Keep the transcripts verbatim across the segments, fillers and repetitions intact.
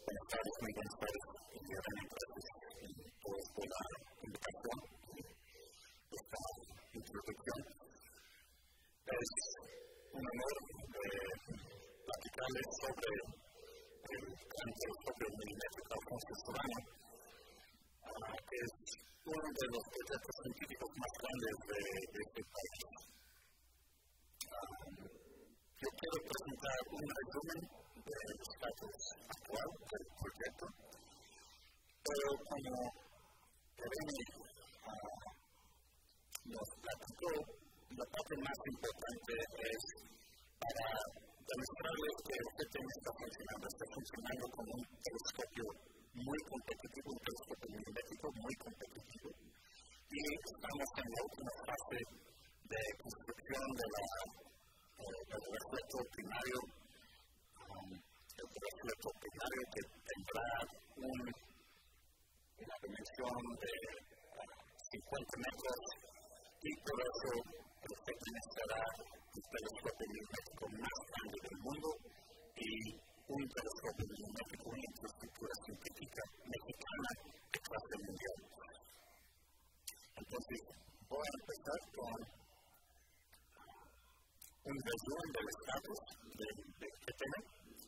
buenas tardes, muy buenas tardes. Y gracias por, por la invitación y esta introducción. Es un honor eh, platicarles sobre el gran telescopio milimétrico Alfonso Solano, uh, que es uno de los proyectos científicos más grandes de, de este país. Uh, yo quiero presentar un resumen del estatus actual del proyecto, pero como Irene uh, nos platicó, la parte más importante es para demostrarles que el G T M está funcionando, está funcionando como un telescopio muy competitivo, un telescopio milimétrico muy competitivo, y estamos en la última fase de construcción de la, eh, del reflector primario, um, el reflector primario que tendrá un, una dimensión de uh, cincuenta metros, y por eso el G T M será un telescopio milimétrico más grande del mundo y un telescopio milimétrico, una infraestructura científica mexicana de clase mundial. Entonces, voy a empezar con un resumen del estatus del G T M.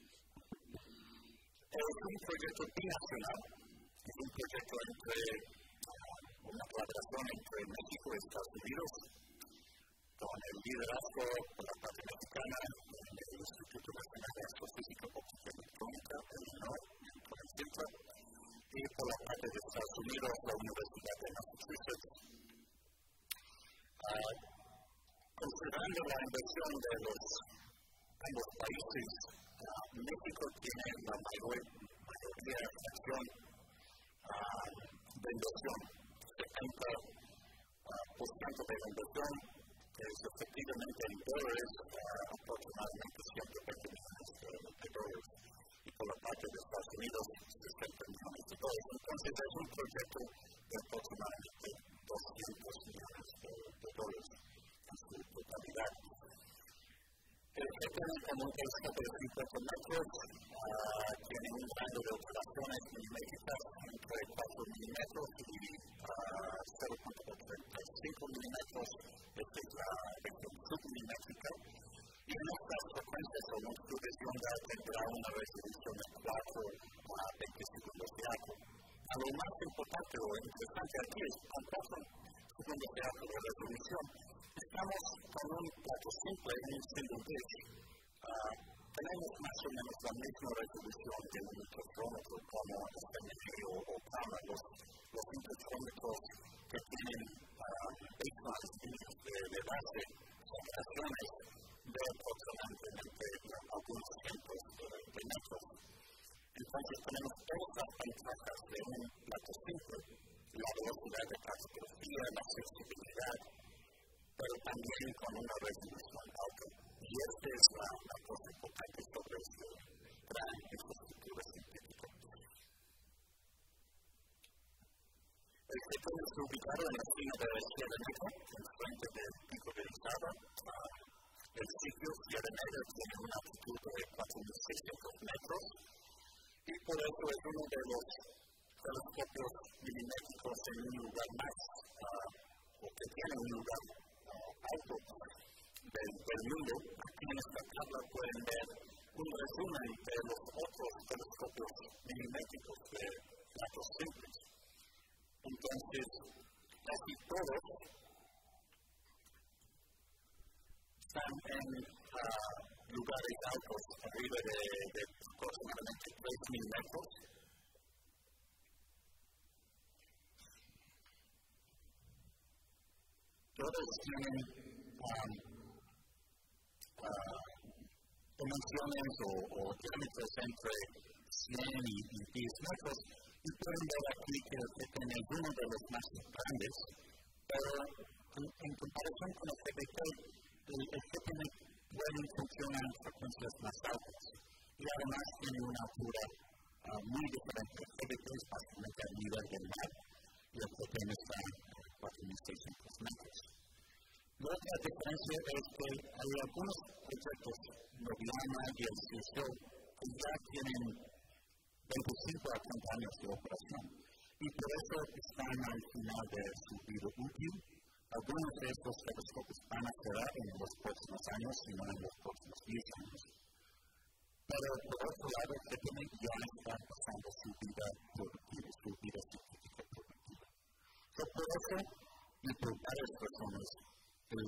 Es un proyecto binacional, es un proyecto entre una colaboración entre México y Estados Unidos, con el liderazgo por la parte mexicana del Instituto Nacional de Astrofísica Óptica y Electrónica, el I N O R, con el CINTA, y por la parte de Estados Unidos, la Universidad de Massachusetts. Uh, considerando la inversión de los ambos países, uh, México tiene la mayor, mayoría de acción uh, de inversión, setenta por ciento de la inversión, que es efectivamente en dólares, uh, aproximadamente ciento veinte millones de, de dólares, y por la parte de Estados Unidos, sesenta millones de dólares. Entonces, es un proyecto de aproximadamente doscientos millones de, de dólares en su totalidad. El G T M como un telescopio de cincuenta metros uh, tiene un rango de observaciones milimétricas entre cuatro milímetros y uh, cero punto ochenta y cinco milímetros. Esta es la región submilimétrica. Y en estas frecuencias, la longitud de onda tendrá una resolución de cuatro a veinte segundos de arco. A lo más importante o interesante aquí es con cuatro segundos de arco de resolución. Estamos con un plato simple en un single dish. Uh, tenemos más o menos la misma resolución de un interferómetro como S M G o, o PAMA, los, los interferómetros que tienen uh, baselines de, de base, separaciones de aproximadamente algunos cientos de, de metros. Entonces tenemos todas las ventajas de un plato simple, la velocidad de cartografía, la sensibilidad, pero también con una resolución alta. Y esta es la, la cosa importante sobre esta gran infraestructura científica. El G T M está ubicado en la esquina de Sierra Negra, en frente del Pico de Orizaba. Uh, el sitio Sierra Negra tiene una altitud de cuatro mil seiscientos metros y por eso es uno de los telescopios milimétricos en un lugar más, uh, o que tiene un lugar alto del, del mundo. Aquí en esta tabla pueden ver un resumen de los otros telescopios milimétricos de platos simples. Entonces, casi todos están en uh, lugares altos, arriba de, de aproximadamente tres mil metros. Todos tienen um, uh, dimensiones o, o diámetros entre cien y, y diez metros, y pueden ver aquí que el G T M es uno de los más grandes, pero en, en comparación con el G B T, el, el G T M puede funcionar en frecuencias más altas, y además tiene una altura uh, muy diferente. El G B T es básicamente al nivel del mar, y el G T M está a cuatro mil seiscientos metros. La otra diferencia es que hay algunos proyectos, Noviana y el C I S O, que ya tienen veinticinco a treinta años de operación. Y por eso están al final de su vida útil. Algunos de estos telescopios van a cerrar en los próximos años, si no en los próximos diez años. Pero por otro lado, G P M ya está pasando su vida productiva, su vida científica productiva. So, por eso, y por varias razones, el,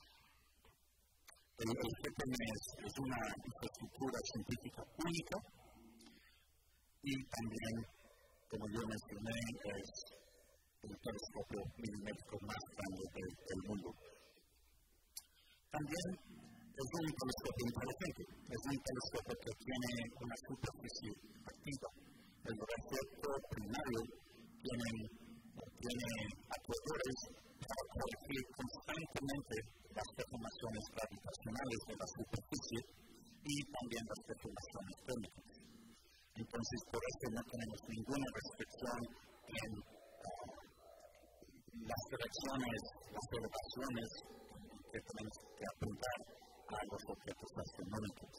el, el G P M es, es una infraestructura científica única y también, como yo mencioné, es el telescopio milimétrico más grande del, del mundo. También es un telescopio inteligente, es un telescopio que tiene una superficie activa. El reflector primario tiene, tiene actuadores para corregir constantemente las deformaciones gravitacionales de la superficie y también las deformaciones térmicas. Entonces, por eso no tenemos ninguna restricción en uh, las direcciones, las elevaciones que tenemos que apuntar a los objetos astronómicos.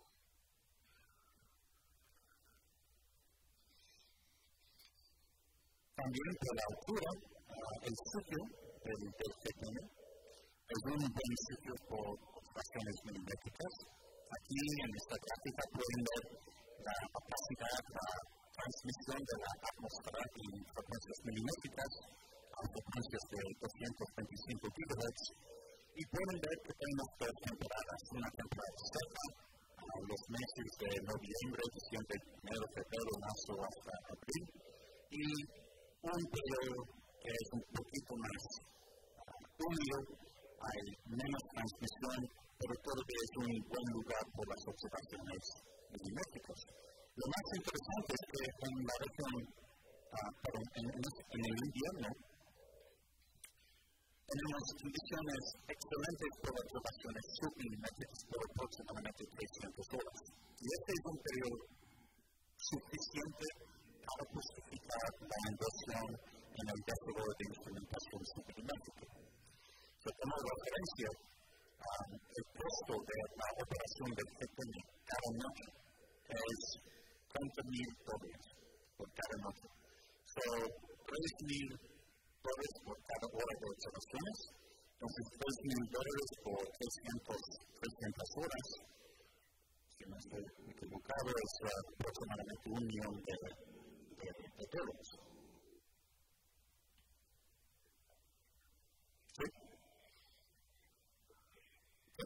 También por la altura, uh, el sitio del, del G P M es un buen sitio por observaciones milimétricas. Aquí en esta gráfica pueden ver la capacidad, la transmisión de la atmósfera en frecuencias milimétricas a frecuencias de doscientos veinticinco gigahertz. Y pueden ver que tenemos dos temporadas, una temporada seca, a los meses de noviembre, diciembre, enero, febrero, marzo hasta abril, y un periodo que es un poquito más uh, húmedo, hay menos transmisión, pero todavía es un buen lugar por las observaciones milimétricas. Lo más interesante es que en la región, uh, perdón, en, en, en el invierno, tenemos condiciones excelentes por observaciones submilimétricas por aproximadamente trescientas horas. Y este es un periodo suficiente para justificar la inversión en el desarrollo de instrumentación submilimétrica. So, como referencia, um, el costo de la operación del G P M cada noche es treinta mil dólares por cada noche. So, tres mil dólares por cada hora de observaciones, entonces tres mil dólares por trescientas horas, si no estoy equivocado, es uh, aproximadamente un millón de, de, de dólares. ¿Sí? ¿Sí?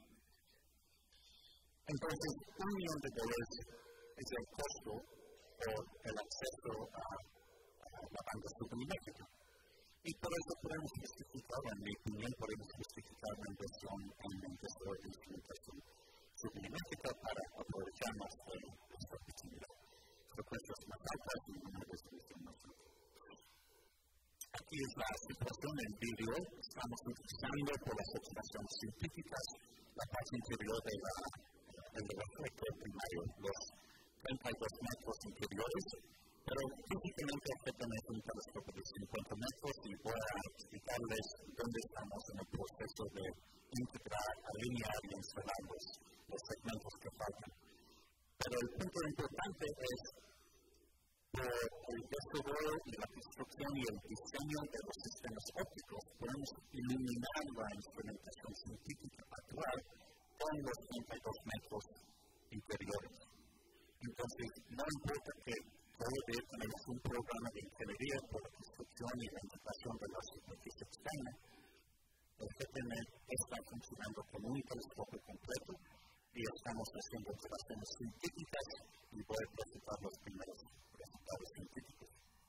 Entonces, un millón de dólares es el costo por el acceso a, a la banda submilimétrica. Y por eso podemos justificar, en mi opinión, podemos justificar la inversión en el desarrollo de instrumentación submilimétrica para aprovechar más de esta oportunidad. Frecuencias más altas y una resolución más alta. Aquí es la situación en vídeo. Estamos utilizando por las observaciones científicas la parte interior de la, del reflector primario, los treinta y dos metros interiores. Pero físicamente el G P M es un telescopio de cincuenta metros y voy a explicarles dónde estamos en el proceso de integrar, alinear y instalar los, los segmentos que faltan. Pero el punto importante es por el desarrollo y la construcción y el diseño de los sistemas ópticos podemos eliminar la instrumentación científica actual con los treinta y dos metros interiores. Entonces, no importa que todavía tenemos un programa de ingeniería por la construcción y la integración de la superficie externa. El G P M está funcionando como un telescopio completo y estamos haciendo observaciones científicas y voy a presentar los primeros resultados científicos.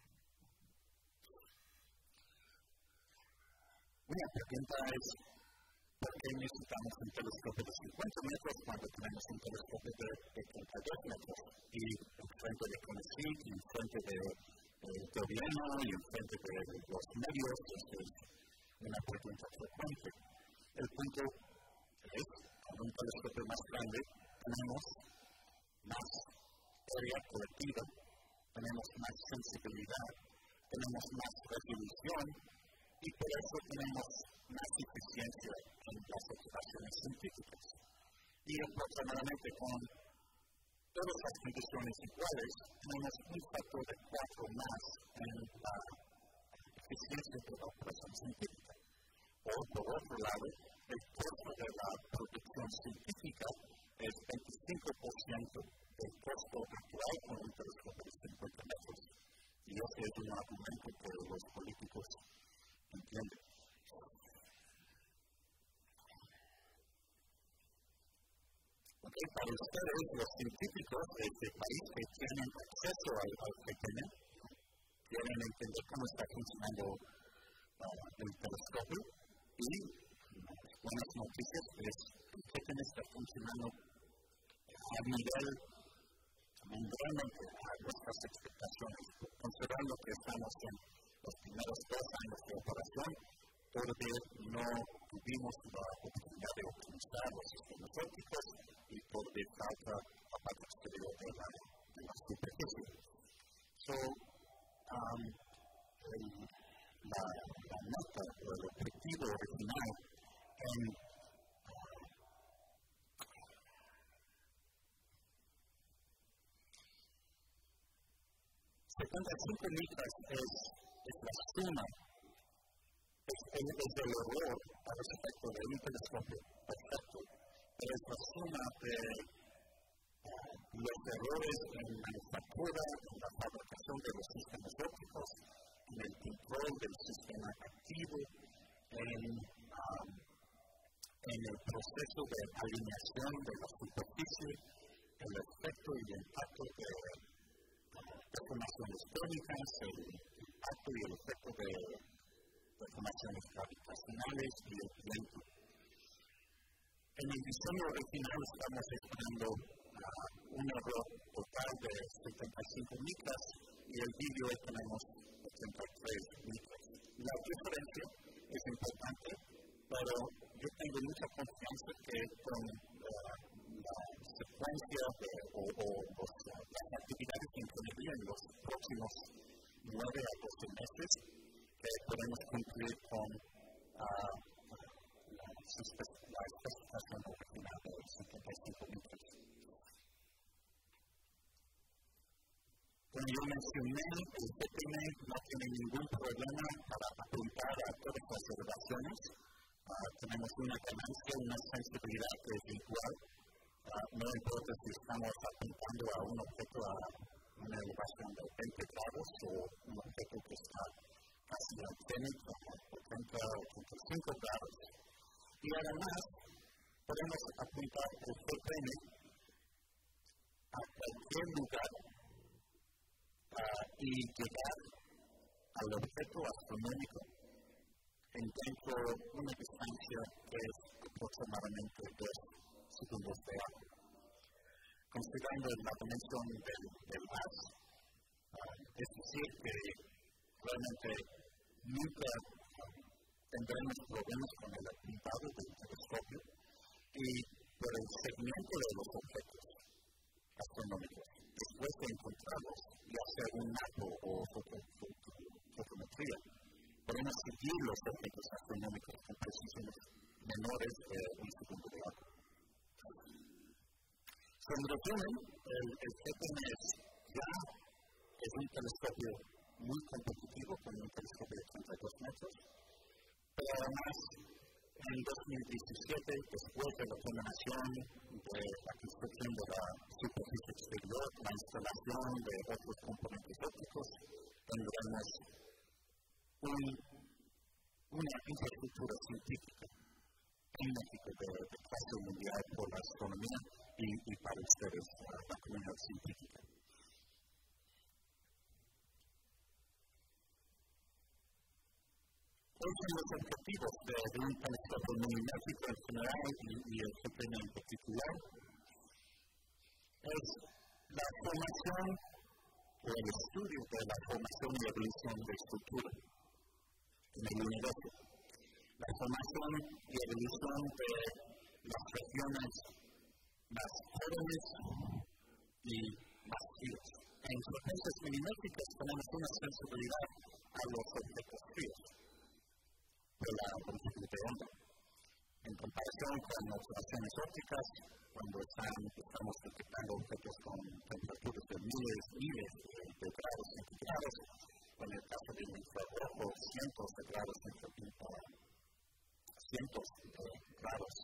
Una pregunta es, ¿por qué necesitamos un telescopio de cincuenta metros cuando tenemos un telescopio de, de treinta y dos metros? Y en frente de CONACYT, y en frente del de, de gobierno, y en frente de los medios, esta es una pregunta frecuente. El punto es, con un telescopio más grande, tenemos más área colectiva, tenemos más sensibilidad, tenemos más resolución, y por eso tenemos más eficiencia en las observaciones científicas. Y aproximadamente con todas las condiciones iguales, tenemos un factor de cuatro más en la eficiencia de la operación científica. O, por otro lado, el costo de la producción científica es veinticinco por ciento del costo actual con un telescopio de cincuenta metros. Y ese es un argumento que los políticos entienden. Okay, para ustedes, los científicos de este país que tienen acceso al, al G P N, quieren entender cómo está funcionando uh, el telescopio y las buenas noticias es que el G P N está funcionando a nivel mundialmente a nuestras expectaciones. Considerando que estamos en los primeros dos años de operación, todavía no tuvimos la oportunidad de optimizar los sistemas ópticos y todavía falta la parte exterior de la, de la superficie. So, um, el, la, la meta o el objetivo original en uh, setenta y cinco micras es, es la suma. Es el, es el error al respecto de un telescopio perfecto, pero es la suma de uh, los errores en manufactura, en la fabricación de los sistemas ópticos, en el control del sistema activo, en, um, en el proceso de alineación de la superficie, el efecto y el impacto de uh, deformaciones térmicas, el impacto y el efecto de deformaciones gravitacionales y el viento. En el diseño original estamos esperando uh, un error total de setenta y cinco micras y el vídeo tenemos ochenta y tres micras. La diferencia es importante, pero yo tengo mucha confianza que con uh, la secuencia de, o, o los, uh, las actividades de ingeniería en los próximos nueve a doce meses, que podemos cumplir con uh, la, la especificación original de setenta y cinco micras. Como yo mencioné, el G P N no tiene ningún problema para apuntar a todas las elevaciones. Uh, tenemos una ganancia, una sensibilidad que es igual. Uh, no importa si estamos apuntando a un objeto a una elevación de veinte grados o un objeto que está casi al cenit a ochenta a ochenta y cinco grados. Y además, podemos apuntar el G P N a cualquier lugar uh, y llegar al objeto astronómico en dentro de una distancia que es aproximadamente dos segundos de agua. Considerando la dimensión del, del haz, uh, es decir, que realmente nunca uh, tendremos problemas con el apuntado del telescopio y por el seguimiento de los objetos astronómicos. Después de encontrarlos y hacer un mapo o fotometría, podemos seguir los objetos astronómicos con precisiones menores de un segundo de agua. En resumen, el, el G P N ya es un telescopio muy competitivo con un telescopio de treinta y dos metros, pero además en dos mil diecisiete, después de la terminación de la construcción de la superficie exterior, la instalación de otros componentes ópticos, tendremos un, una infraestructura científica en México de, de clase mundial por la astronomía y, y para ustedes, uh, la comunidad científica. ¿Cuáles son los objetivos de, de un telescopio milimétrico en general y, y el G P N en particular? Es la formación o el estudio de la formación y evolución de estructura en el universo. La formación y evolución de las regiones más jóvenes y más fríos. En frecuencias milimétricas tenemos una sensibilidad a los objetos fríos de la longitud de onda. En comparación con observaciones ópticas, cuando están, estamos detectando objetos con temperaturas de miles, miles de, de grados centígrados, en el caso del infrarrojo, cientos de grados centígrados, cientos de grados,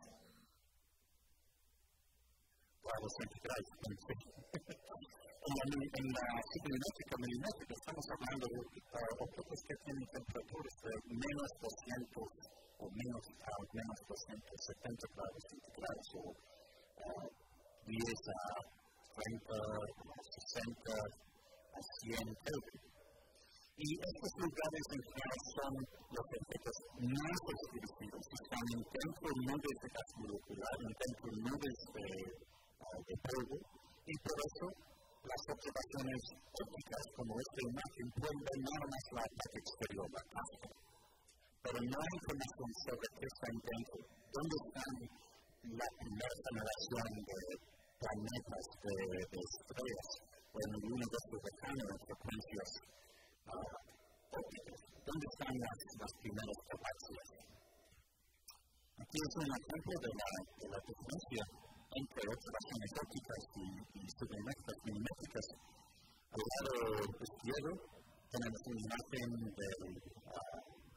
grados centígrados, en la, en la supermétrica milimétrica estamos hablando de uh, objetos que tienen temperaturas de menos doscientos o menos, uh, menos doscientos setenta grados centígrados o uh, diez a treinta, sesenta a cien Kelvin. Y estos lugares en general son los objetos más exclusivos, están dentro de nubes de gas molecular, dentro de nubes de, uh, de polvo, y por eso las observaciones ópticas como esta imagen pueden ver nada más la parte exterior, la casca. Pero no hay información sobre qué está dentro, dónde están la primera generación de planetas, de, de estrellas, o en el universo lejano en frecuencias uh, ópticas, dónde están las, las primeras galaxias. Aquí es un ejemplo de la, de la diferencia entre observaciones ópticas y, y supermétricas milimétricas. Al lado izquierdo tenemos una imagen del uh,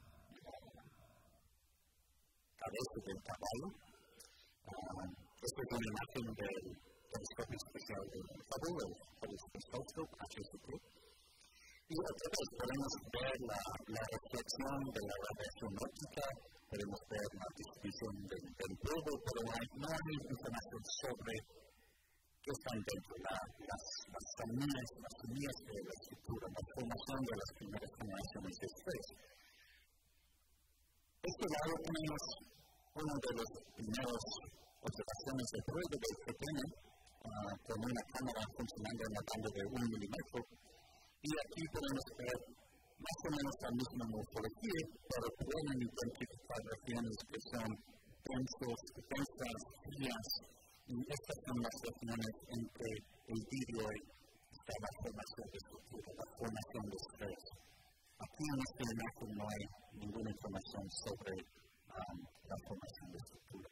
cabeza del caballo. Uh, esta es una imagen del telescopio especial de Hubble, el Hubble Space Telescope, H S T. Y otra vez podemos ver la, la reflexión de la radiación óptica, podemos ver la distribución del, del polvo, pero hay, no hay información sobre qué están dentro, la, las, las semillas, las semillas de la estructura, la formación de las primeras generaciones de estrellas. Este lado tenemos uno de los primeros observaciones de prueba del que tiene, uh, con una cámara funcionando en la banda de un milímetro. Y aquí podemos ver más o menos la misma morfología, pero pueden identificar regiones que son densos, densas, frías, y estas son las regiones en que el vidrio está la formación de estructura, la formación de estrellas. Aquí en esta imagen no hay ninguna información sobre um, la formación de estructura.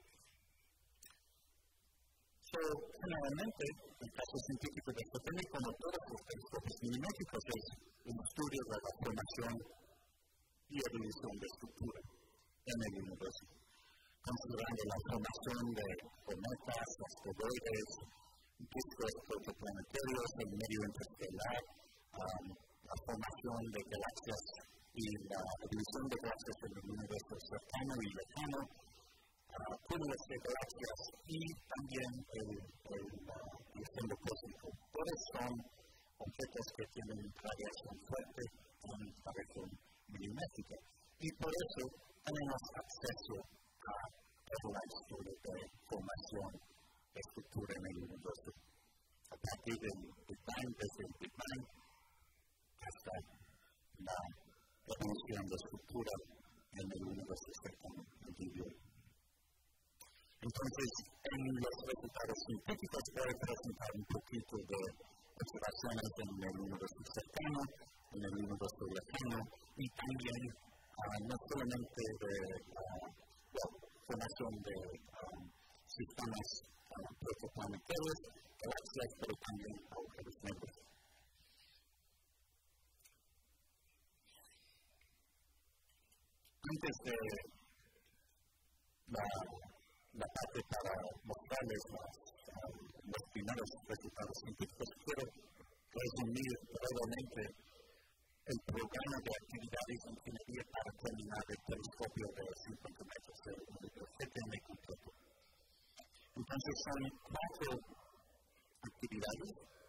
So, generalmente, el caso científico de este tema, como todos los telescopios milimétricos, es un estudio de la formación y evolución de estructura en el universo, considerando la formación de cometas, asteroides, discos protoplanetarios, el medio interestelar, um, la formación de galaxias y la evolución de galaxias en el universo cercano y lejano, Uh, cúmulos de galaxias y también el, el, uh, el fondo cósmico. Todos son objetos que tienen radiación fuerte en la región milimétrica. Y por eso tenemos acceso a todo el estudio de formación de estructura en el universo. A partir del Big Bang, desde el Big Bang hasta la evolución de estructura en el universo cercano al vidrio. Entonces, en los resultados científicos voy a presentar un poquito de observaciones en el universo cercano, en el universo lejano, y también uh, no solamente de uh, la formación de um, sistemas uh, protoplanetarios, galaxias, pero también agujeros negros. Antes de la la parte para mostrarles las, uh, los primeros resultados científicos, quiero resumir brevemente el programa de actividades de ingeniería para terminar el telescopio de cincuenta metros de G T M completo. Entonces son cuatro actividades.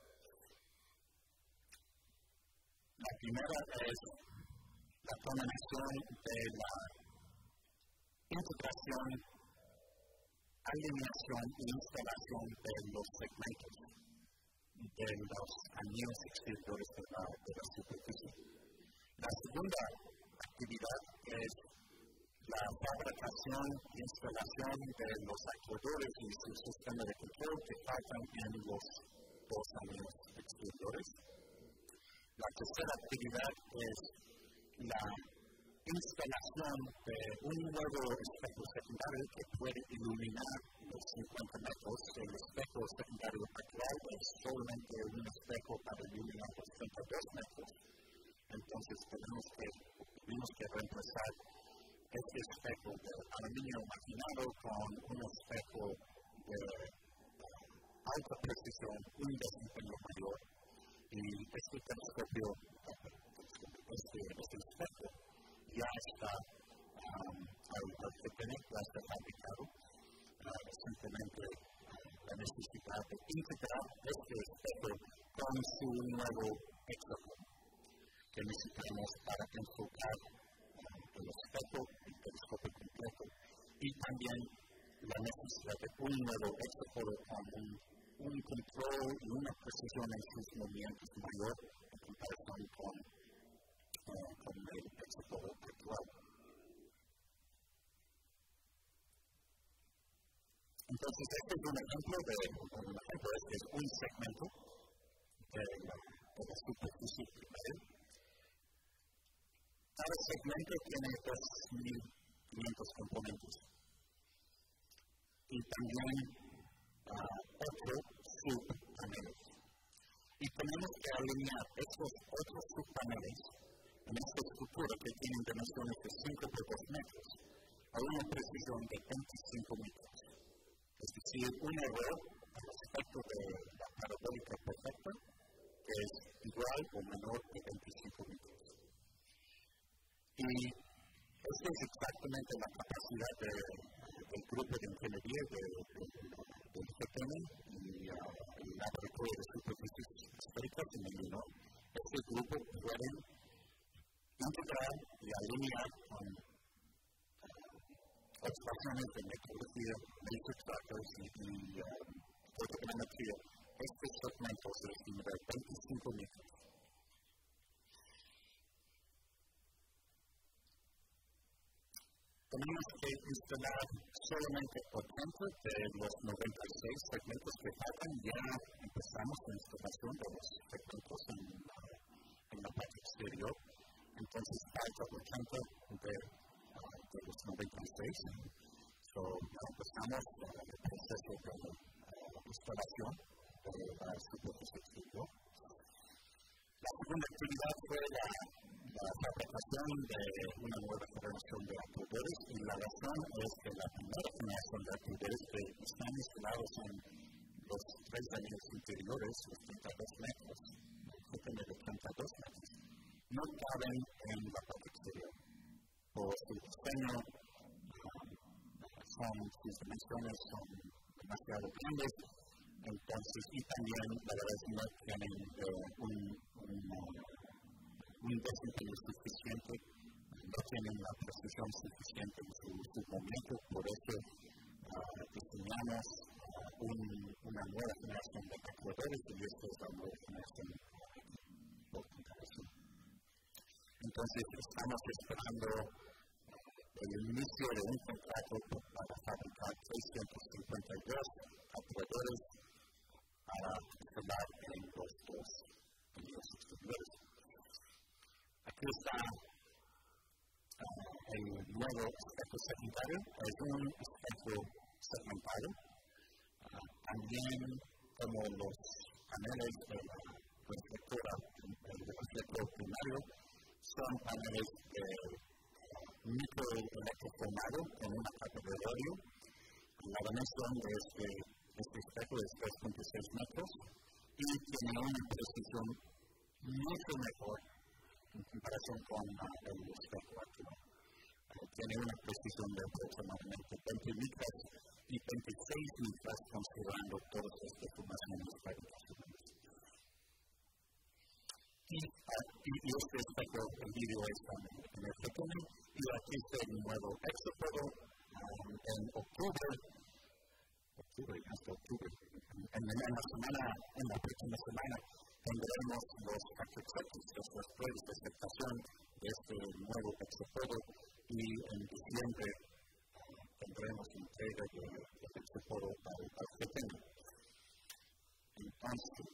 La primera es la combinación de la integración, alineación e instalación de los segmentos de los anillos exteriores de la, de la superficie. La segunda actividad es la fabricación e instalación de los actuadores y su sistema de control que faltan en los dos anillos exteriores. La tercera actividad es la instalación de un nuevo espejo secundario que puede iluminar los cincuenta metros. El espejo secundario actual es solamente un espejo para iluminar los treinta y dos metros. Entonces tenemos que, tenemos que reemplazar este espejo de aluminio maquinado con un espejo de alta precisión, un desempeño mayor. Y este telescopio, este, este espejo, ya está, um, al, al que tener ya está fabricado, uh, simplemente uh, la necesidad de integrar este espejo con su nuevo hexágono que necesitamos para enfocar uh, el espejo, el telescopio completo, y también la necesidad de un nuevo hexágono con un, un control y una precisión en sus movimientos mayor en comparación con, uh, con el hexágono actual. Entonces, este es un ejemplo de, un ejemplo este es un segmento de la, de la superficie primaria. Cada segmento tiene dos mil quinientos componentes. Y también uh, otro subpaneles. Y tenemos que alinear estos otros subpaneles en esta estructura que tienen dimensiones de cinco por dos metros a una precisión de veinticinco metros. Es decir, un error al respecto de la parabólica perfecta que es igual o menor de veinticinco metros. Y esto es exactamente la capacidad de, del grupo de ingeniería de, de, del G P M y uh, el laboratorio de superficies esféricas en el Illinois. Este grupo puede integrar y alinear con uh, observaciones de meteorología, matrix trackers y, y uh, fotogrametría. Este segmento se estima de veinticinco metros. Tenemos que instalar solamente ochenta de los noventa y seis segmentos que faltan. Ya empezamos la instalación de los segmentos en, en la parte exterior. Entonces, falta ochenta de, uh, de los noventa y seis. So, ya empezamos uh, el proceso de uh, instalación de la superficie exterior. La segunda actividad fue la la fabricación de una nueva generación de actuadores, y la razón es que la primera generación de actuadores que están instalados en los tres anillos interiores, los treinta y dos metros, que tiene de treinta y dos metros, no caben en la parte exterior. Por su diseño, um, son, sus dimensiones son demasiado grandes, entonces, y también la verdad es que no tienen uh, un, un un desempeño suficiente, no tienen la precisión suficiente en su, su movimiento, por eso uh, diseñamos uh, un, una nueva generación de actuadores y esta es la nueva generación por comparación. Entonces estamos esperando uh, el inicio de un contrato para fabricar trescientos cincuenta y dos actuadores para instalar en los dos anillos exteriores. Aquí está uh, el nuevo espejo secundario, es un espejo segmentado. Uh, también, como los paneles de la reflectora, el reflector primario, son paneles de uh, microelectroformado con una capa de rodio. La dimensión de este, este espejo es tres punto seis metros y tiene una precisión mucho mejor en comparación con uh, el espejo actual. Uh, tiene una precisión de aproximadamente veinte micras y veintiséis micras considerando todas las deformaciones gravitacionales. Y, uh, y, y este espejo, el vídeo está en el G P M, y aquí está el nuevo hexágono um, en octubre, octubre, hasta octubre, en, en la semana, en la próxima semana, tendremos los accesos, las pruebas de aceptación de este nuevo hexágono, y en diciembre uh, tendremos entrega del de hexágono al, al G P M. Entonces,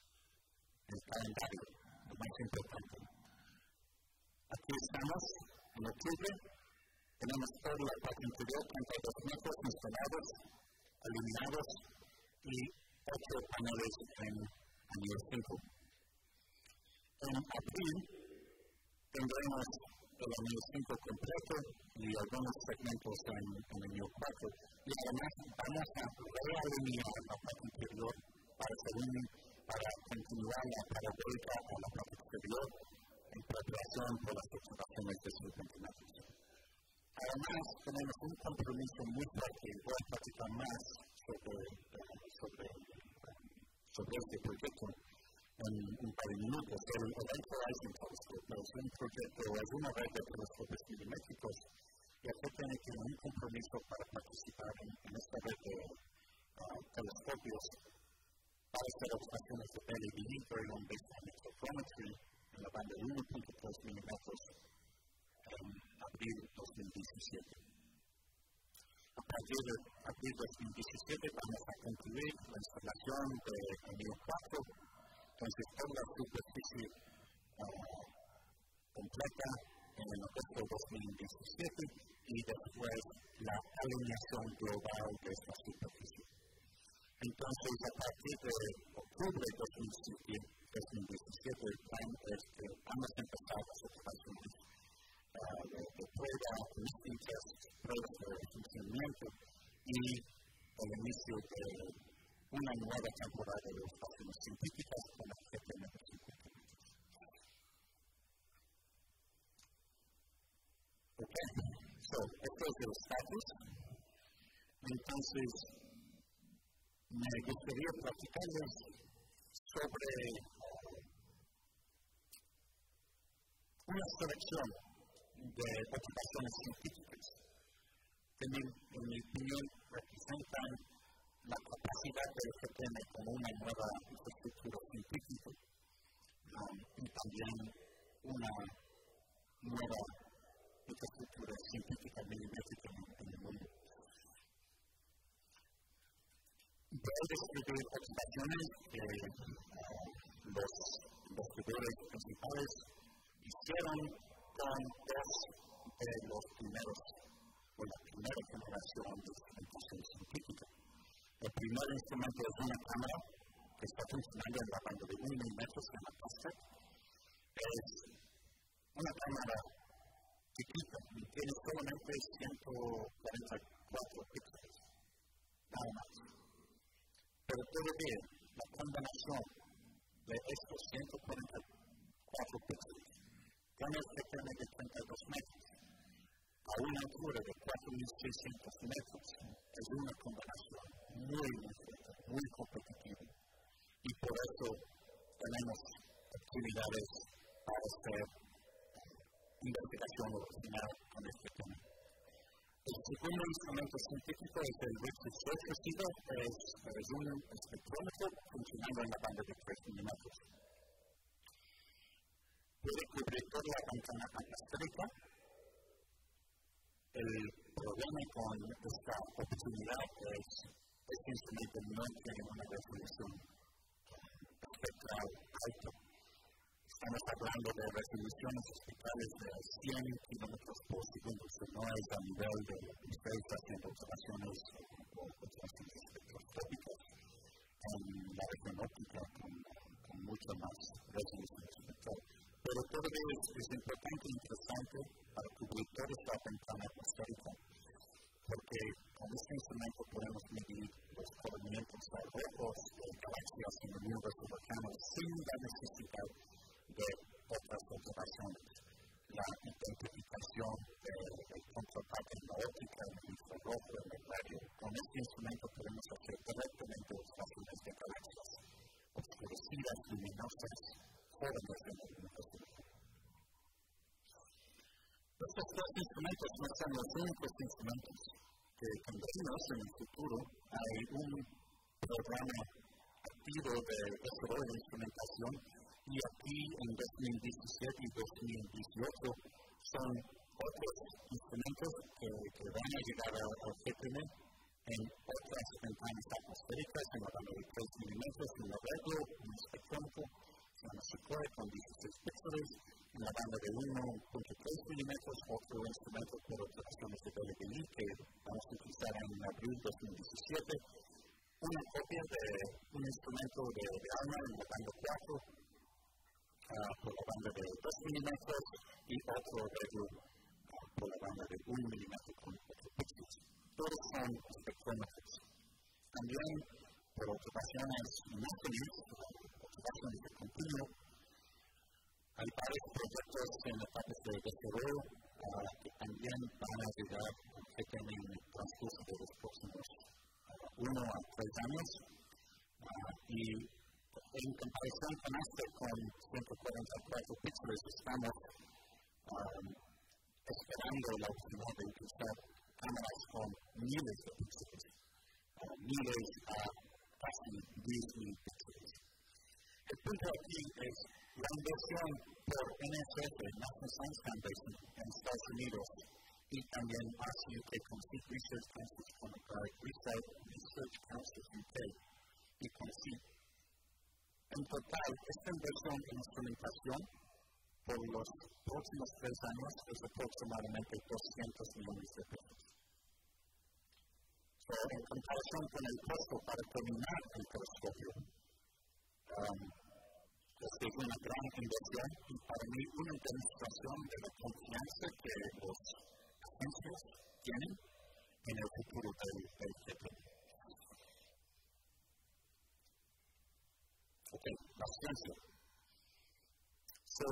el calendario, lo más importante. Aquí estamos En octubre tenemos toda la parte interior, treinta y dos metros instalados, alineados y ocho paneles en anillo cinco. En abril tendremos el anillo cinco completo y algunos segmentos en, en el anillo cuatro. Y además vamos a realinear la parte interior para, seguir, para continuar la parabólica a la parte exterior en preparación por las observaciones de sus centímetros. Además, tenemos un compromiso muy fuerte, voy a platicar más sobre, sobre, sobre este proyecto en un par de minutos. El Event Horizon Telescope es un proyecto, es una red de telescopios milimétricos y aquí tiene que un compromiso para participar en, en esta red de uh, telescopios para hacer observaciones de L E D, Very Long Baseline Interferometry, en la banda de uno punto tres milímetros en abril de dos mil diecisiete. A partir de abril de dos mil diecisiete vamos a concluir la instalación de anillo cuatro, entonces toda la superficie uh, completa en el agosto de dos mil diecisiete y después la alineación global de esta superficie. Entonces, a partir de octubre de dos mil diecisiete, el plan es que vamos a empezar las observaciones uh, de, de prueba, listing test, pruebas de funcionamiento y el inicio de una nueva temporada de observaciones científicas con la G P M de cincuenta metros. Ok, so, esto es el status. Entonces, me gustaría platicarles sobre uh, una selección de observaciones científicas que, en, en mi opinión, representan la capacidad del G P M como una nueva infraestructura científica um, y también una nueva infraestructura científica milimétrica en, en el mundo. Voy a describir observaciones que uh, los investigadores principales hicieron con dos de los primeros, o la primera generación de instrumentación científica. El primer instrumento es una cámara que está funcionando en la banda de un milímetro, se llama Castet. Es una cámara chiquita y tiene solamente ciento cuarenta y cuatro píxeles, nada más. Pero puede ver la combinación de estos ciento cuarenta y cuatro píxeles con el G P M de treinta y dos metros a una altura de cuatro mil seiscientos metros. Es una combinación muy, muy fuerte, muy competitiva. Y por eso tenemos actividades para hacer investigación original con este tema. El segundo instrumento científico es el Richard Search Receiver, es, es un espectrómetro funcionando en la banda de tres milímetros. Puede cubrir toda la ventana atmosférica. El problema con esta oportunidad es que este instrumento no tiene una resolución espectral alta. Estamos hablando de resoluciones espectrales de cien kilómetros por segundo, que no es a nivel de ustedes haciendo observaciones o observaciones espectroscópicas en la región óptica con, con mucha más resolución espectral. Pero todavía es, es importante e interesante para cubrir toda esta ventana atmosférica, porque con este instrumento podemos medir los corrimientos rojos de galaxias en el universo cercano sin la necesidad de otras observaciones. La identificación del contraparte en la óptica, en el infrarrojo, en el radio. Con este instrumento podemos hacer directamente observaciones de galaxias oscurecidas, luminosas, jóvenes en el universo. Estos dos instrumentos no son los únicos instrumentos que tendremos en el futuro. Hay un programa activo de desarrollo de instrumentación y aquí en dos mil diecisiete y dos mil dieciocho son otros instrumentos que, que van a llegar al G P M en otras ventanas atmosféricas, en la banda de tres milímetros, en la radio, en el espectrómetro, se llama Sequoia con dieciséis píxeles, en la banda de uno punto tres milímetros, otro y otro arreglo uh, por la banda de un milímetro con ocho píxeles. Todos son espectrómetros. También por observaciones imágenes, observaciones de continuo, hay varios proyectos en etapas de desarrollo uh, que también van a llegar a G T M en el transcurso de los próximos uh, uno a tres años. Uh, y en comparación con este, con ciento cuarenta y cuatro píxeles, estamos um, esperando la opción de utilizar cámaras con miles de píxeles, uh, miles a casi diez mil píxeles. El punto aquí es la inversión por N S F, National Science Foundation, en Estados Unidos, y también R C U K, con C I P Research Council, con Research, Research Council U K, y con C I P. En total, esta inversión en instrumentación por los próximos tres años es aproximadamente doscientos millones de pesos. So, en comparación con el costo para terminar el telescopio, um, es una gran inversión y para mí una demostración de la confianza que los agencias tienen en el futuro del, del G P M. Ok, la ciencia. So,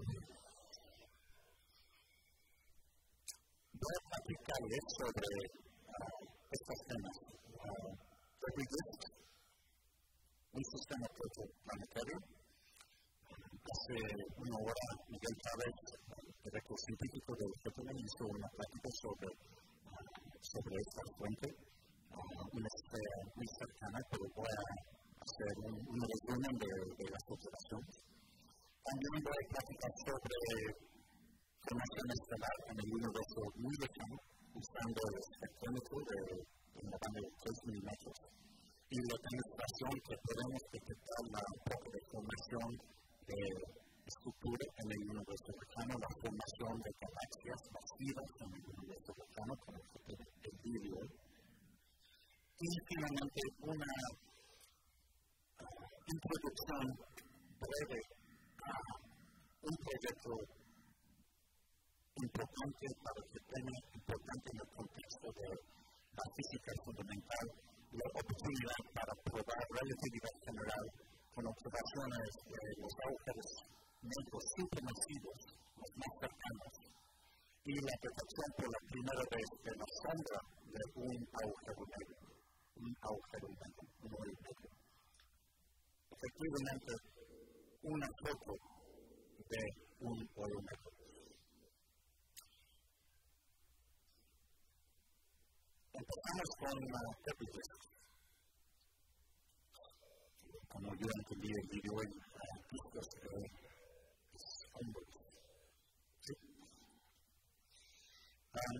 voy a platicarles sobre uh, estos temas. Uh, Reproduced, un sistema protoplanetario. Hace una hora, Miguel Chávez, director científico del G P M, hizo una plática sobre, uh, sobre esta fuente, uh, una esfera muy cercana, pero voy a hacer un, un resumen de, de las observaciones. También voy a platicar sobre formación estelar en el universo muy lejano, usando el espectrómetro de, de una banda de tres milímetros, y la demostración que podemos detectar la propia deformación de estructura en el universo lejano, la formación de galaxias masivas en el universo lejano, como el vídeo. Y finalmente, una uh, introducción breve a un proyecto importante para el G P M, importante en el contexto de la física fundamental, la oportunidad para probar relatividad general con observaciones de los agujeros negros supermasivos, los más cercanos, y la detección por la primera vez de la sombra de un agujero negro, un agujero negro, un hoyo negro. Efectivamente, una foto de un hoyo negro. Empezamos con la Reproduced. Como yo entendí el video en artistas de hombres. ¿Sí? Um,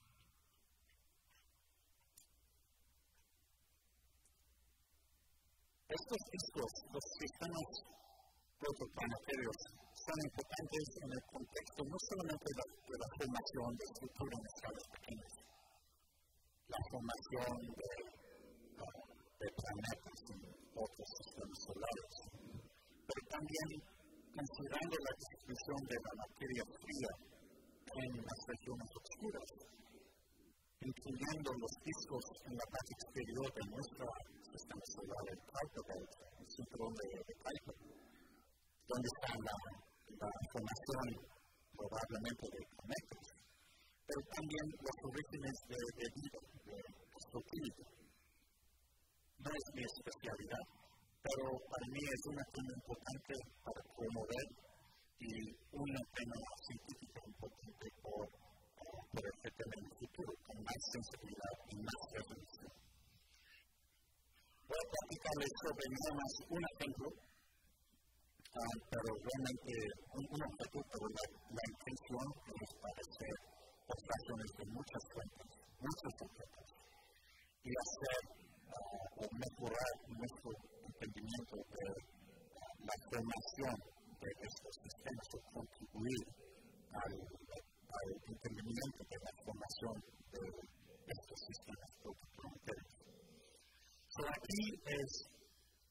estos discos, los sistemas protoplanetarios, son importantes en el contexto no solamente de la, de la formación de estructura en escalas pequeñas, la formación de, uh, de planetas en otros sistemas solares, pero también considerando la distribución de la materia fría en las regiones oscuras, incluyendo los discos en la parte exterior de nuestro sistema solar, el Kuiper Belt, el cinturón de, de Kuiper, donde está la, la formación probablemente de planetas, pero también los orígenes de, de vida, de astroquímica. No es mi especialidad, pero para mí es una tema importante para promover y una tema científica importante por, uh, por el G P M en el futuro, con más sensibilidad y más resolución. Voy a platicarles sobre nada más un ejemplo, uh, pero realmente un, un objeto, pero la, la intención es para hacer observaciones de muchas fuentes, muchos objetos, y hacer uh, o mejorar nuestro entendimiento de uh, la formación de estos sistemas o contribuir al, al entendimiento de la formación de estos sistemas protoplanetarios. So, aquí es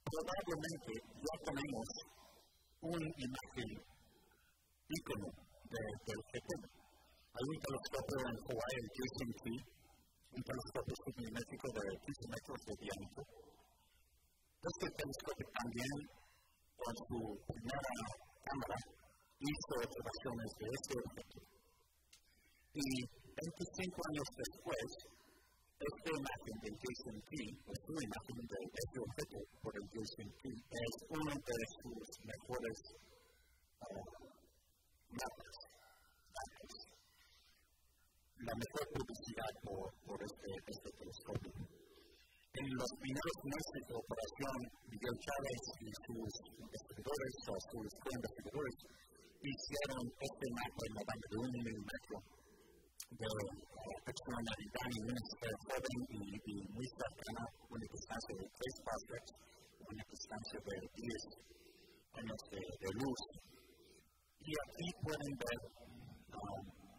probablemente ya tenemos una imagen ícono de, del G P. Hay un telescopio en Hawái, el J C M T, un telescopio submilímetro de quince metros de diámetro. Este telescopio también, con su primera cámara, hizo observaciones de este objeto. Y veinticinco años después, esta imagen del J C M T, esta imagen de este objeto por el J C M T, es uno de sus mejores uh, mapas, datos. La mejor publicidad por, por este, este telescopio. En los primeros meses de operación, Miguel Chávez y sus investigadores, o sus co-investigadores, hicieron este mapa en la banda de un milímetro de externalidad y una esfera joven y, y muy cercana, una distancia de tres pasos, una distancia de diez años de, de luz. Y aquí pueden ver um,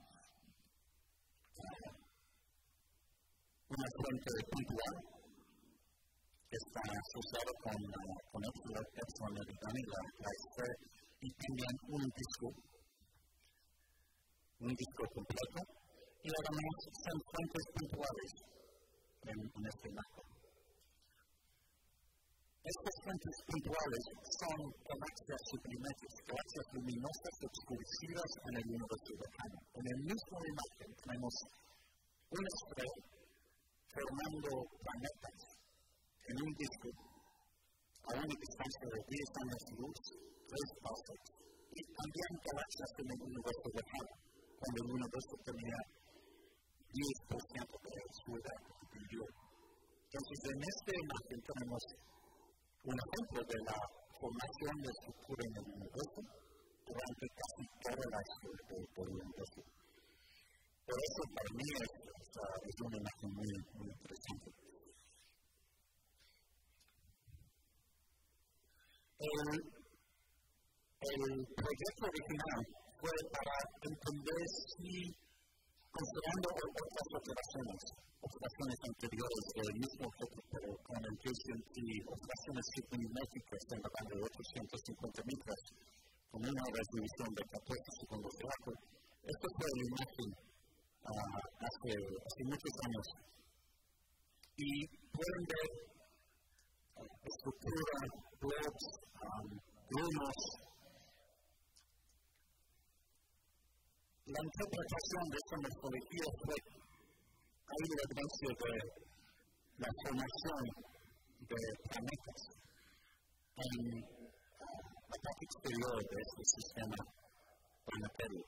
uh, una fuente puntual que está asociada con, uh, con externalidad y la, la esfera, y también un disco, un disco completo. Y además son fuentes puntuales en, en este mapa. Estas fuentes puntuales son galaxias sublimes, galaxias luminosas obscurecidas en el universo lejano. En el mismo imagen tenemos una estrella formando planetas en un disco a una distancia de diez años de luz, tres pasos, y también galaxias en el universo lejano, cuando el universo tenía diez por ciento de su edad que vivió. Entonces, en esta imagen tenemos un ejemplo de la formación de estructura en el universo durante casi toda la historia del, del universo. Por eso, para mí, es, es, es una imagen muy, muy interesante. El, el proyecto original fue para entender si, considerando otras observaciones, observaciones anteriores del mismo objeto, pero con el J C M T, observaciones submilímetras en la banda de ochocientos cincuenta micras, con una resolución de catorce segundos de arco. Esto fue la imagen uh, hace, hace muchos años. Y pueden ver uh, estructura, blobs, um, grumos. La interpretación de esta morfología fue, hay la evidencia de la formación de planetas en uh, la parte exterior de este sistema planetario.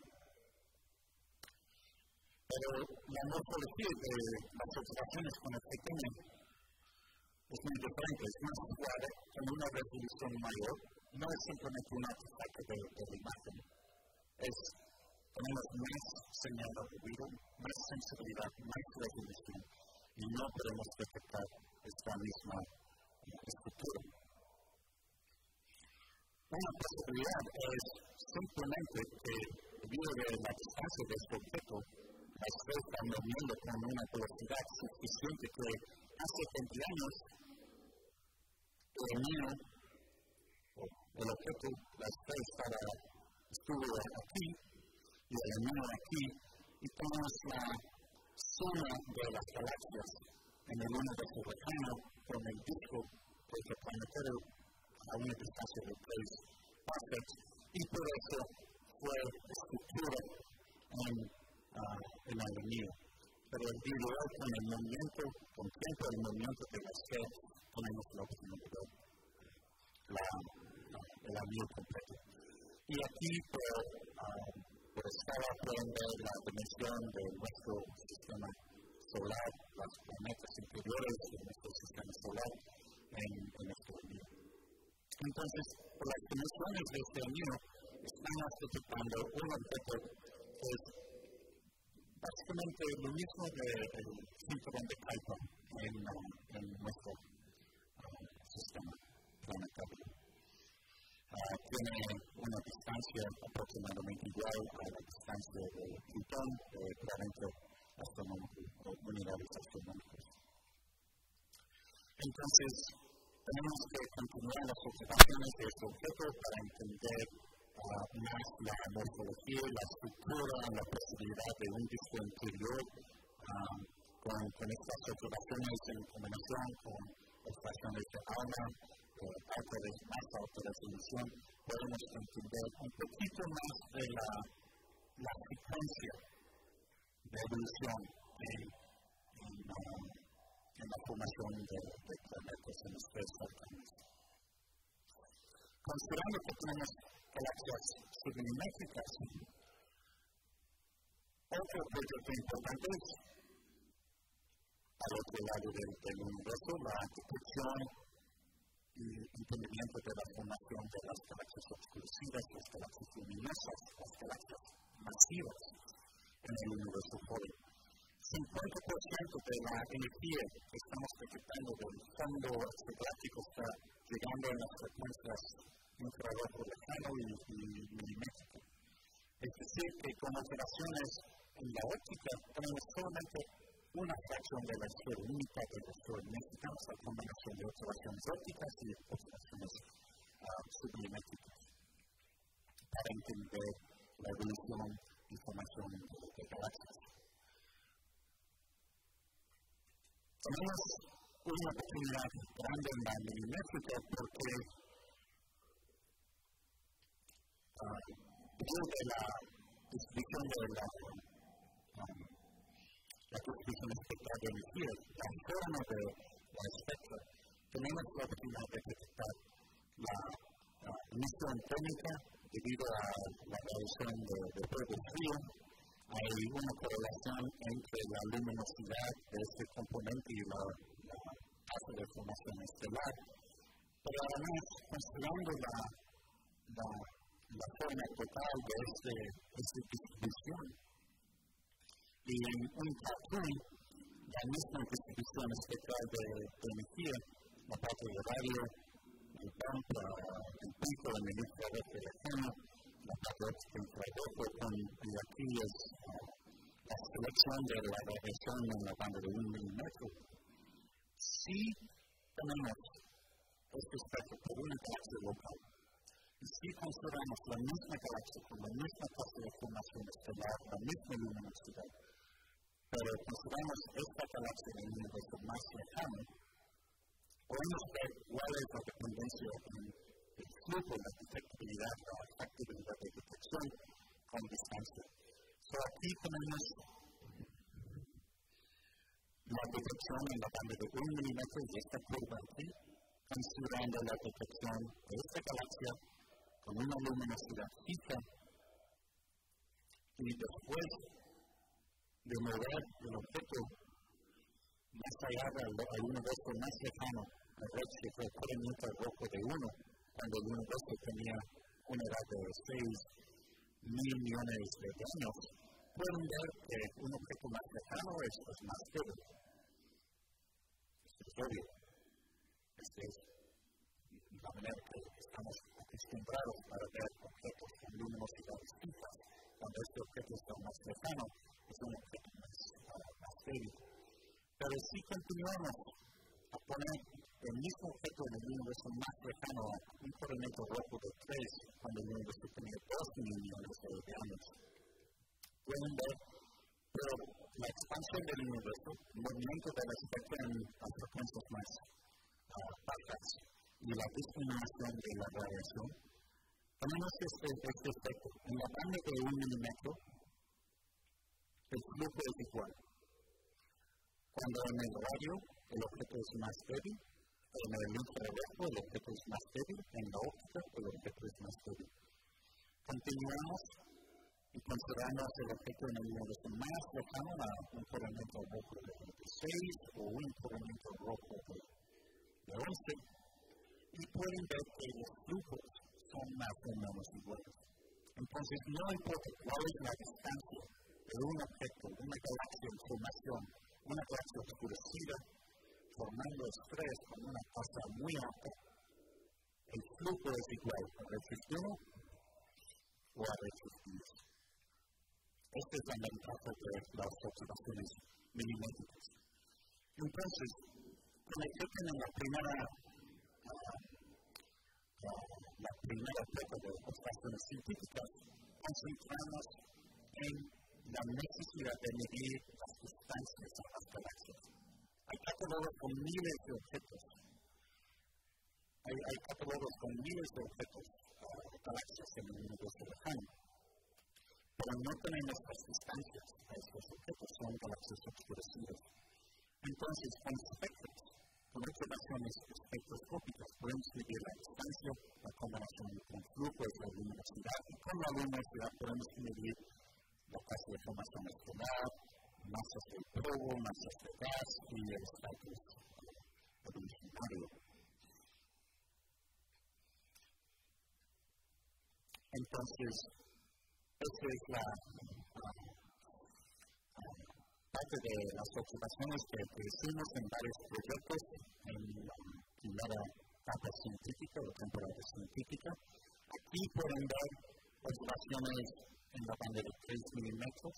Pero la morfología de las observaciones con el pequeño es muy diferente, es más suave, con una resolución mayor, no es simplemente un artefacto de, de la imagen, es tenemos más señal de ruido, más sensibilidad, más resolución, y no podemos detectar esta misma estructura. Una posibilidad es simplemente que, debido a la distancia de este objeto, la esfera está moviendo con una velocidad suficiente que hace veinte años el niño, o el objeto, la esfera estaba, estuvo aquí, y el niño aquí, y tenemos la suma de las galaxias en el universo lejano con el disco protoplanetario a una distancia de tres pasos, y por eso fue estructura en, uh, en el anillo. Pero el video con el movimiento, con tiempo el movimiento de la esfera, tenemos la opción de ver la, la, el anillo completo. Y aquí, por, uh, por estaba pueden ver la dimensión de nuestro sistema solar, los planetas interiores de nuestro sistema solar en, en este anillo. Entonces, por las dimensiones de este anillo, estamos detectando un objeto que es básicamente lo mismo del cinturón de Kuiper en, uh, en nuestro uh, sistema planetario. Uh, tiene una distancia aproximadamente igual a la distancia de Plutón, de parámetro astronómico o unidades astronómicas. Entonces, tenemos que continuar las observaciones de este objeto para entender uh, más la morfología, la estructura, la posibilidad de un disco interior, um, con, con estas observaciones en combinación con observaciones de alma, eh, alta de, más alta resolución, podemos entender un poquito más de la, la secuencia de evolución en, en, um, en la formación de, de planetas en esferas cercanas. Considerando que tenemos galaxias submilimétricas, otro proyecto importante es, al otro lado del, del universo, la detección y entendimiento de la formación de las galaxias oscurecidas, las galaxias luminosas, las galaxias masivas en el universo joven. cincuenta por ciento de la energía que estamos detectando del fondo extragaláctico está llegando en las frecuencias infrarrojo lejano y, y milimétrico. Es decir, que con observaciones en la óptica tenemos solamente una fracción de la esfera, un mitad de la esfera. Necesitamos la combinación de observaciones ópticas y observaciones uh, sublimétricas para entender la evolución y formación de, de galaxias. Tenemos una oportunidad grande en la milimétrica porque uh, desde la distribución de la, um, la distribución espectral de energía, la forma de la espectro, tenemos la oportunidad de detectar la uh, emisión térmica debido a la radiación de, de fuego frío. Hay una correlación entre la luminosidad de este componente y la, la tasa de formación estelar. Pero además, considerando la, la, la forma total de este, esta distribución, y en un cartoon, la misma distribución espectral de, de energía, la parte de radio, el bump, el pico, el infrarrojo lejano, la parte óptica infrarrojo, y aquí es uh, la selección de la radiación en la banda de un milímetro. Si tenemos este espectro por una galaxia local, y si consideramos la misma galaxia con la misma tasa de formación estelar, la misma luminosidad, pero consideramos esta galaxia en el universo más lejano, podemos ver cuál es la dependencia en el flujo, la detectabilidad, la factibilidad de detección con distancia. So, aquí tenemos la detección en la banda de un milímetro y esta curva aquí, considerando la detección de esta galaxia con una luminosidad fija y después de mover el objeto más allá del universo más lejano, el redshift, el corrimiento rojo de uno, cuando el universo tenía una edad de seis mil millones de años, pueden ver que un objeto más lejano es, es más débil. Esto es obvio. Esta es la manera que estamos acostumbrados para ver objetos con luminosidades fijas. Cuando este objeto está más lejano, es un objeto más, uh, más débil. Pero si continuamos a poner el mismo objeto en el universo más lejano a un corrimiento rojo de tres, cuando el universo tenía dos mil millones de años, pueden ver, pero la expansión del universo, el movimiento del espectro en las frecuencias más uh, bajas y la disminución de la radiación, tenemos este, este efecto. En la banda de un milímetro, el flujo es igual. Cuando en el radio el objeto es más débil, en el infrarrojo el objeto es más débil, en la óptica el objeto es más débil. Continuamos y consideramos el objeto en el universo más lejano a un corrimiento rojo de seis o un corrimiento rojo de once, y pueden ver que los flujos son más o menos iguales. Entonces, no importa cuál es la distancia de un objeto, una galaxia en formación, una galaxia oscurecida, formando estrés con una tasa muy alta, el flujo es igual a redshift uno o a redshift diez. Esta es la ventaja de las observaciones milimétricas. Entonces, con el que en la primera, uh, uh, la primera etapa de observaciones científicas, concentramos en la necesidad de medir las distancias a las galaxias. Hay catálogos con miles de objetos. Hay, hay catálogos con miles de objetos, uh, galaxias en el universo lejano. Pero no tenemos las distancias a estos objetos, son galaxias oscurecidas. Entonces, con espectros, con observaciones espectroscópicas, podemos medir la distancia, la combinación con flujos, la luminosidad, y con la luminosidad podemos medir la clase de formación estelar, masas del polvo, masas de gas y el estatus evolucionario. Entonces, esta es la uh, uh, parte de las observaciones que, que hicimos en varios proyectos en la primera etapa científica o temporada científica. Aquí pueden ver observaciones en la banda de tres milímetros.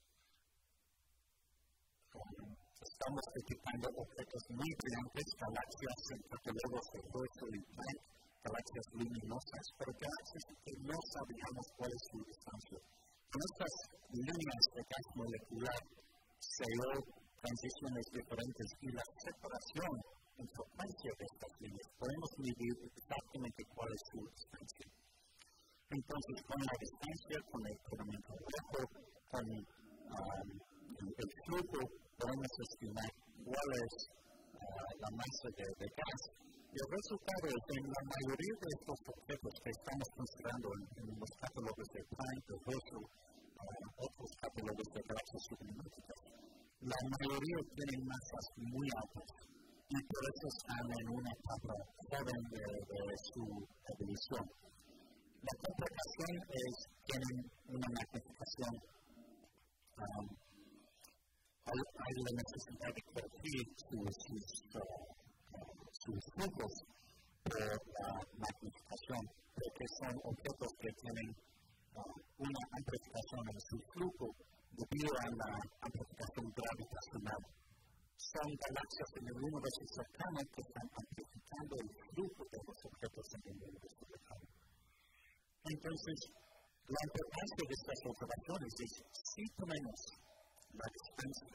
Um, estamos detectando objetos muy brillantes, galaxias en catálogos de Herschel y Planck, galaxias luminosas, pero galaxias que no sabíamos cuál es su distancia. Con estas líneas de gas molecular se dio transiciones diferentes y la separación en frecuencia de estas líneas podemos medir exactamente cuál es su distancia. Entonces, con la distancia, con el elemento rojo, con um, el, el flujo, podemos estimar cuál es uh, la masa de, de gas. Y el resultado es que en la mayoría de estos objetos que estamos considerando en, en los catálogos de Planck, de Herschel, uh, otros catálogos de galaxias subatómicas, la mayoría tienen masas muy altas y por eso están en una etapa joven de, de su evolución. La complicación es que tienen una magnificación. Um, hay, hay la necesidad de corregir sus, sus, uh, uh, sus flujos por la magnificación, porque son objetos que tienen uh, una amplificación en su flujo debido a la amplificación gravitacional. Son galaxias en el universo cercano que están amplificando el flujo de los objetos en el universo lejano. Entonces, la importancia de estas observaciones es si tomemos la distancia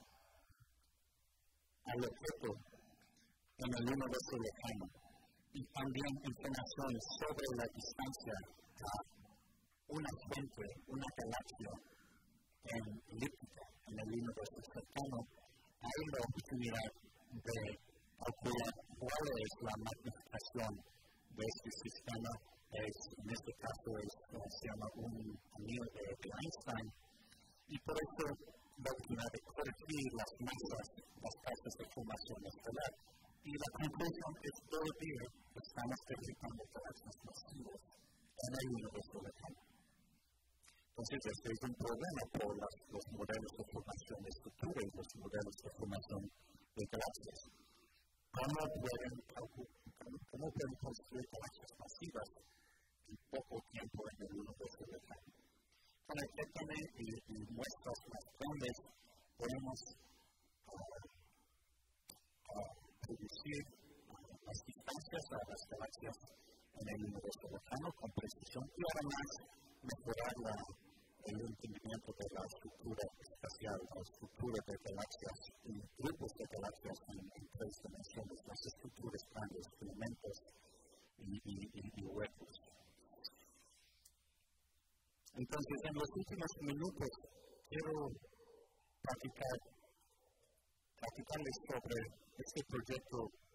al objeto en el universo lejano y también información sobre la distancia a una fuente, una galaxia en elíptica en el universo cercano, hay la oportunidad de calcular cuál es la magnificación de este sistema. Es, en este caso es, se llama un anillo de, de Einstein, y por eso la oportunidad de corregir las masas, las tasas de formación estelar. Y la conclusión es que todavía estamos detectando galaxias masivas en el universo lejano. Entonces, este es un problema por las, los modelos de formación de estructura y los modelos de formación de galaxias. ¿Cómo pueden, cómo, cómo pueden construir galaxias masivas en poco tiempo en el universo lejano? Con el T P M y, y muestras más grandes podemos uh, uh, producir uh, las distancias a las galaxias en el universo lejano con precisión y además mejorar la, el entendimiento de la estructura espacial, la estructura de galaxias y grupos de galaxias en, en tres dimensiones, las estructuras grandes, filamentos y, y, y, y huecos. Entonces, en los últimos minutos quiero platicar, platicarles sobre este proyecto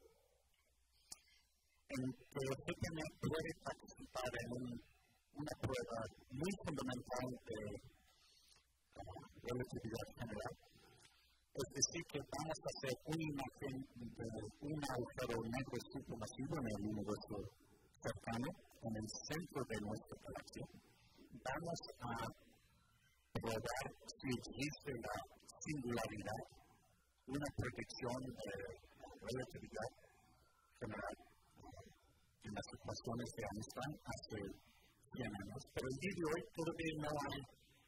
en que el G P M puede participar en un, una prueba muy fundamental de uh, relatividad general. Es decir, que vamos a hacer una imagen de un agujero negro supermasivo en el universo cercano, en el centro de nuestra galaxia. Vamos a probar si existe la singularidad, una predicción de la relatividad general en las ecuaciones de Einstein hace cien años, pero el día de hoy todavía no hay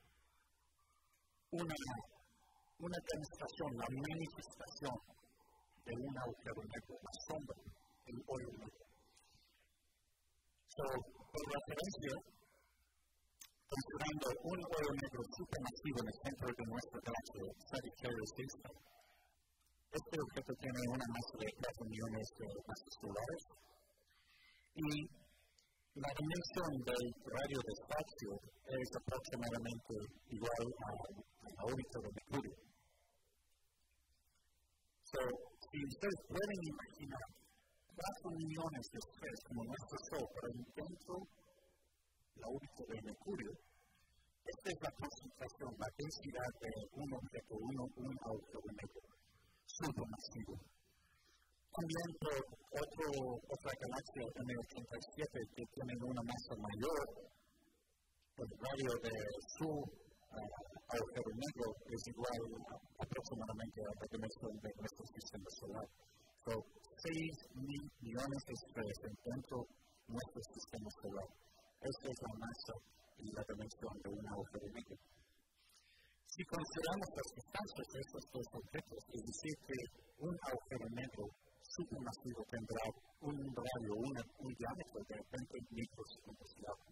una, una demostración, la manifestación de un agujero negro, la sombra, el hoyo negro. So, por referencia, considerando un hoyo negro supermasivo en el centro de nuestra galaxia, Sagittarius A. Este objeto tiene una masa de cuatro millones de masas solares y la dimensión del radio de espacio es aproximadamente igual a, a la órbita de Mercurio. So, si ustedes pueden imaginar cuatro millones de estrellas como nuestro Sol, pero dentro de la órbita de Mercurio, esta es la concentración, la densidad de un objeto, uno, un agujero negro supermasivo. También por otro, otra galaxia M ochenta y siete que tiene una masa mayor, el radio de su uh, agujero negro es igual a, aproximadamente a la dimensión de nuestro sistema solar. So, seis mil millones de estrellas dentro de nuestro sistema solar. Esta es la masa y la dimensión de un agujero negro. Si consideramos las distancias de estos dos objetos, es decir, que un agujero negro supermasivo tendrá un radio, una, un diámetro de veinte microsegundos de largo.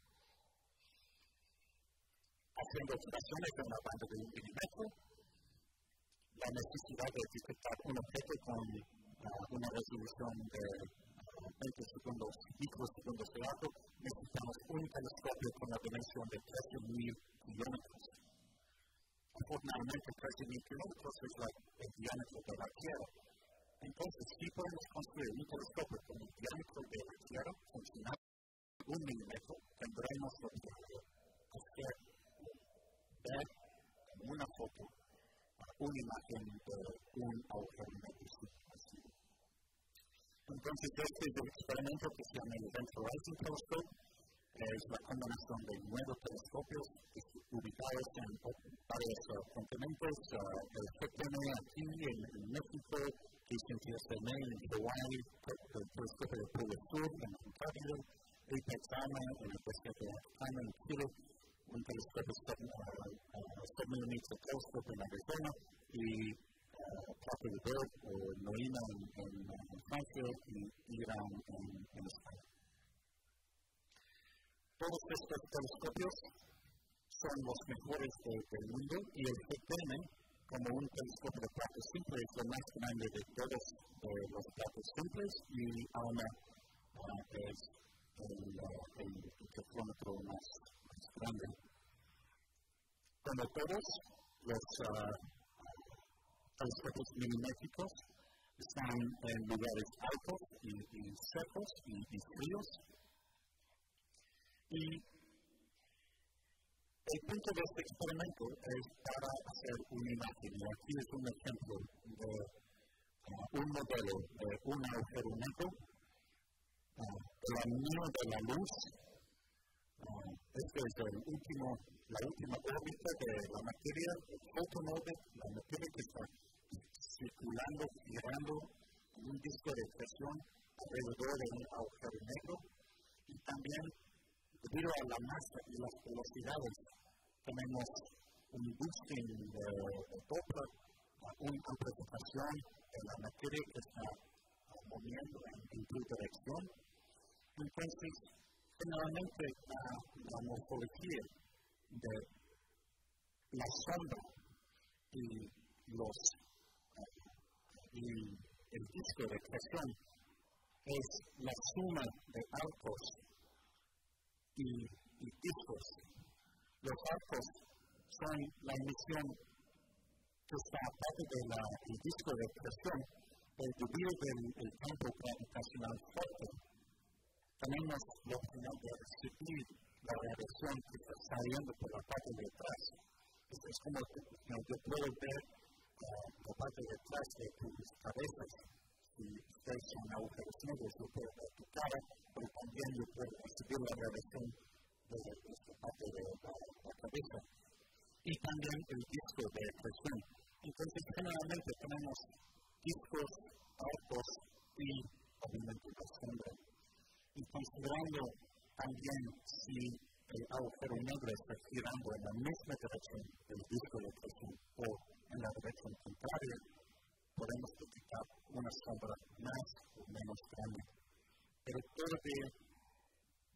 Haciendo observaciones en una banda de un milímetro, la necesidad de detectar un objeto con uh, una resolución de uh, veinte segundos, microsegundos de largo, necesitamos un telescopio con la dimensión de trece mil kilómetros. Afortunadamente, trece mil kilómetros es la, el diámetro de la Tierra. Entonces, si podemos construir un telescopio con el diámetro de la Tierra, funcionando un milímetro, tendremos la posibilidad de hacer ver en una foto una imagen de un agujero negro supermasivo. Entonces, este es el experimento que se llama el Event Horizon Telescope. Es la combinación de nueve telescopios ubicados en varios uh, continentes. Uh, el G P M aquí en, en México, G C T S M en Hawaii, el telescopio de Polo Sur en Ontario, APEX-AMA en el desierto de Atacama en Chile, un telescopio seven millimeter telescope en Arizona y uh, Plato de Berg o NOIMA en, en, en Francia y Irán en, en España. Todos estos telescopios son los mejores de, del mundo y el G P M, como un telescopio de plato simple, es lo más grande de todos de los platos simples y ALMA uh, es el, uh, el, el teflómetro más, más grande. Como todos los uh, telescopios milimétricos están en lugares altos y, y secos y, y fríos. Y el punto de este experimento es para hacer una imagen. Y aquí es un ejemplo de uh, un modelo de un agujero negro, uh, el anillo de la luz. Uh, este es el último, la última órbita de la materia, el photon orbit, la materia que está circulando, girando en un disco de presión alrededor de un agujero negro. Y también, debido a la masa y las velocidades, tenemos un boosting de, de Doppler, una amplificación de la materia que está uh, moviendo en, en tu dirección. Entonces, generalmente la, la morfología de la sombra y, los, uh, y el disco de presión es la suma de arcos y, y discos. Los arcos son la emisión que está aparte del disco de presión, el debido del campo gravitacional fuerte. Tenemos la opción de recibir la radiación que está saliendo por la parte de atrás. Es, es como que no, yo puedo ver uh, la parte de atrás de tus cabezas. Si ustedes son agujeros negros, yo puedo ver tu cara, pero también yo puedo recibir la radiación de esta parte de la, la cabeza. Y también el disco de presión. Entonces, generalmente tenemos discos, arcos y obviamente la sombra. Y considerando también si el agujero negro está girando en la misma dirección del disco de presión o en la dirección contraria, podemos detectar una sombra más o menos grande. Pero todavía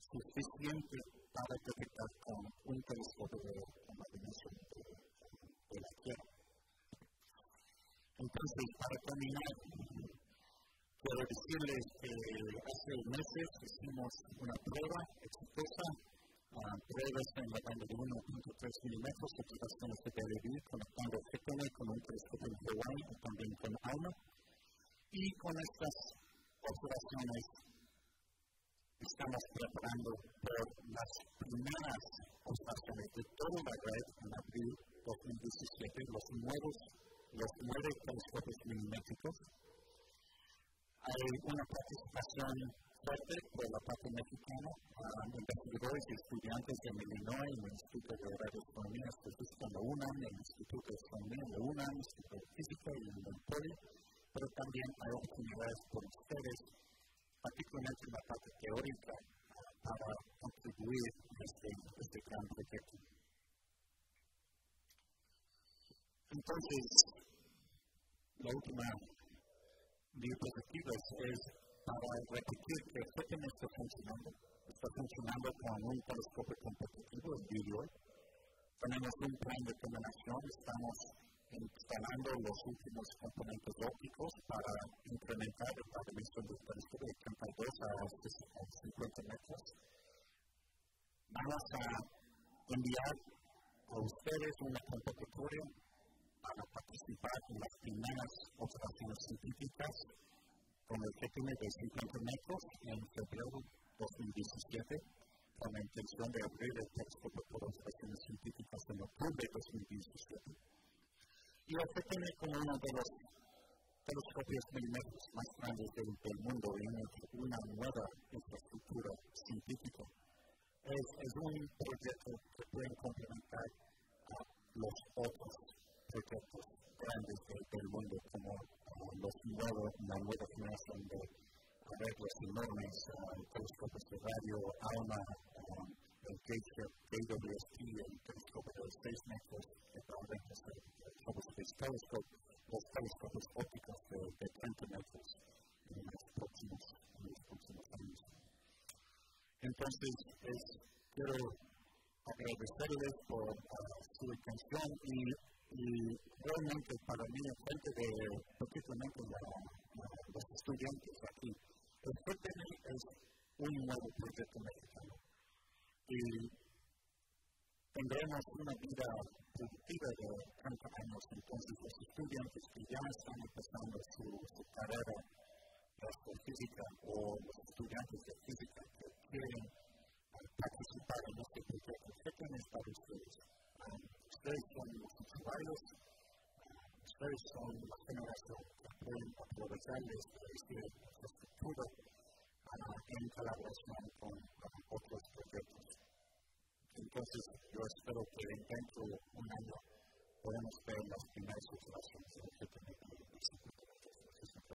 suficiente para detectar con un telescopio de la dimensión de, de la Tierra. Entonces, para terminar, quiero decirles que hace meses hicimos una prueba exitosa, uh, pruebas en la banda de uno punto tres milímetros, observaciones de B R I, conectando G T N con un telescopio en Hawaii y también con ALMA. Y con estas observaciones estamos preparando por las primeras observaciones de toda la red en abril de dos mil diecisiete, los nuevos, los nueve telescopios milimétricos. Hay una participación fuerte por la parte mexicana, uh, investigadores y estudiantes de Illinois, el Instituto de Radioastronomía y Física en la UNAM, el Instituto de Astronomía en la UNAM, el Instituto de Física y en el Poli, pero también hay oportunidades por ustedes, particularmente en la parte teórica, uh, para contribuir a este, este gran proyecto. Entonces, la última diapositiva es para repetir que G T N está funcionando, está funcionando con un telescopio competitivo, el D U R. Tenemos un plan de combinación, estamos instalando los últimos componentes ópticos para incrementar la dimensión del telescopio de treinta y dos a cincuenta metros. Vamos a enviar a ustedes una convocatoria para participar en las primeras observaciones científicas con el G T N de cincuenta metros en febrero de dos mil diecisiete, con la intención de abrir el telescopio por observaciones científicas en octubre de dos mil diecisiete. Y el G T N como uno de los telescopios milimétricos más grandes del, del mundo en una nueva infraestructura científica. Es, es un proyecto que puede complementar a los otros proyectos grandes de, del mundo, como uh, los nuevos, la nueva generación de arreglos enormes, uh, telescopios de radio, ALMA, um, el J W S T, el telescopio de seis metros, que probablemente es el Hubble Space Telescope, los telescopios ópticos de, de treinta metros en los próximos, en los próximos años. Entonces, es, quiero agradecerles por uh, su atención y Y realmente para mí, en frente de particularmente la, la, los estudiantes aquí, el G T N es un nuevo proyecto mexicano. Y tendremos una vida productiva de treinta años. Entonces, los estudiantes que ya están empezando su, su carrera de astrofísica o los estudiantes de física que quieren uh, participar en este proyecto, el G T N es para ustedes. Um, ustedes son los usuarios, uh, ustedes son la generación que pueden aprovechar de esta infraestructura uh, en colaboración con uh, otros proyectos. Entonces, yo espero que dentro de un año podamos ver las primeras observaciones.